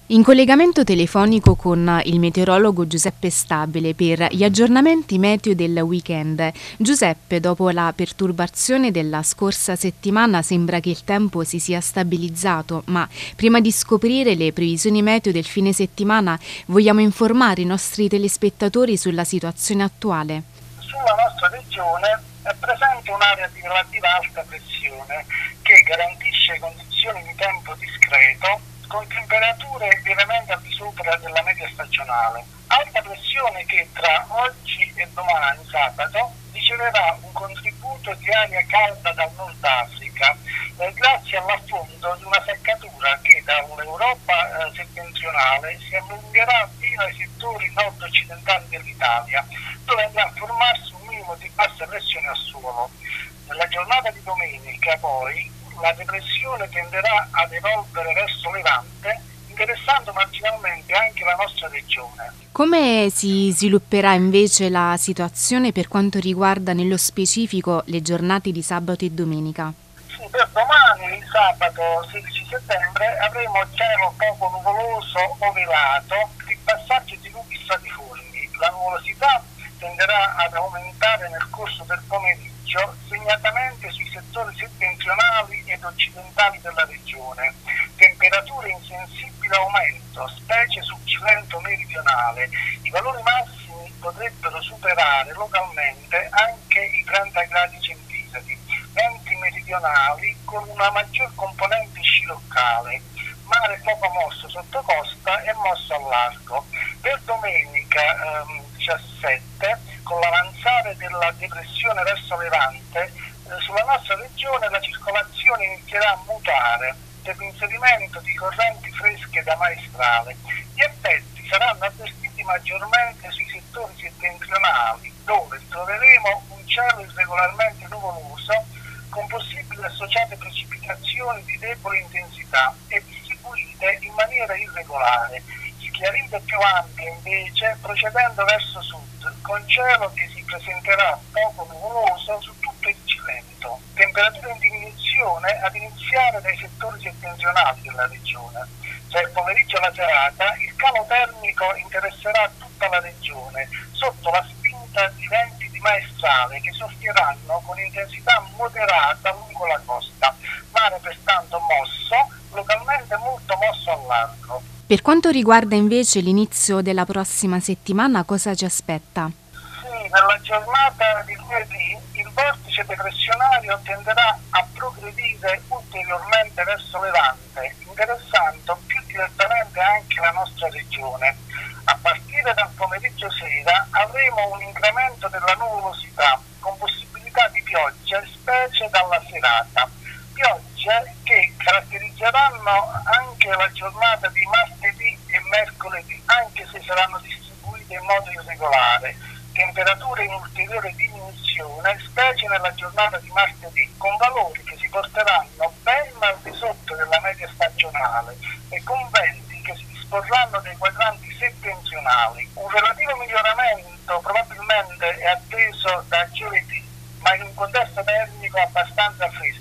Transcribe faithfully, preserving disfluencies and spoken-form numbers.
In collegamento telefonico con il meteorologo Giuseppe Stabile per gli aggiornamenti meteo del weekend. Giuseppe, dopo la perturbazione della scorsa settimana sembra che il tempo si sia stabilizzato, ma prima di scoprire le previsioni meteo del fine settimana vogliamo informare i nostri telespettatori sulla situazione attuale. Sulla nostra regione è presente un'area di relativa alta pressione che garantisce condizioni di tempo discreto con temperature lievemente al di sopra della media stagionale. Alta pressione che tra oggi e domani, sabato, riceverà un contributo di aria calda dal Nord Africa eh, grazie all'affondo di una seccatura che dall'Europa eh, settentrionale si allungherà fino ai settori nord-occidentali dell'Italia, dove andrà a formarsi un minimo di bassa pressione al suolo. Nella giornata di domenica, poi, la depressione tenderà ad evolvere verso levante, interessando marginalmente anche la nostra regione. Come si svilupperà invece la situazione per quanto riguarda nello specifico le giornate di sabato e domenica? Sì, per domani, sabato sedici settembre, avremo cielo poco nuvoloso o velato, di passaggio di nubi stratiformi. La nuvolosità tenderà ad aumentare nel corso del pomeriggio, segnatamente sui settori settentrionali ed occidentali della regione. Temperature in sensibile aumento, specie sul Cilento meridionale. I valori massimi potrebbero superare localmente anche i trenta gradi centigradi. Venti meridionali con una maggior componente sciroccale. Mare poco mosso sotto costa e mosso al largo. Per domenica ehm, diciassette, con l'avanzare della depressione verso levante, eh, sulla nostra regione la circolazione inizierà a mutare per l'inserimento di correnti fresche da maestrale. Gli effetti saranno avvertiti maggiormente sui settori settentrionali, dove troveremo un cielo irregolarmente nuvoloso con possibili associate precipitazioni di debole intensità e distribuite in maniera irregolare. Schiarite più ampie invece procedendo verso sud, con cielo che si presenterà poco nuvoloso su tutto il Cilento. Temperature in diminuzione ad iniziare dai settori settentrionali della regione. Tra il pomeriggio e la serata il calo termico interesserà tutta la regione, sotto la spinta di venti di maestrale che soffieranno con intensità moderata lungo la costa. Mare pertanto mosso, localmente molto mosso al largo. Per quanto riguarda invece l'inizio della prossima settimana, cosa ci aspetta? Sì, nella giornata di lunedì il vortice depressionario tenderà a progredire ulteriormente verso levante, interessando più direttamente anche la nostra regione. A partire dal pomeriggio sera avremo un incremento della nuvolosità, con possibilità di piogge, specie dalla serata. Piogge che caratterizzeranno anche la giornata di martedì e mercoledì, anche se saranno distribuite in modo irregolare. Temperature in ulteriore diminuzione, specie nella giornata di martedì, con valori che si porteranno ben al di sotto della media stagionale e con venti che si disporranno dai quadranti settentrionali. Un relativo miglioramento probabilmente è atteso da giovedì, ma in un contesto termico abbastanza fresco.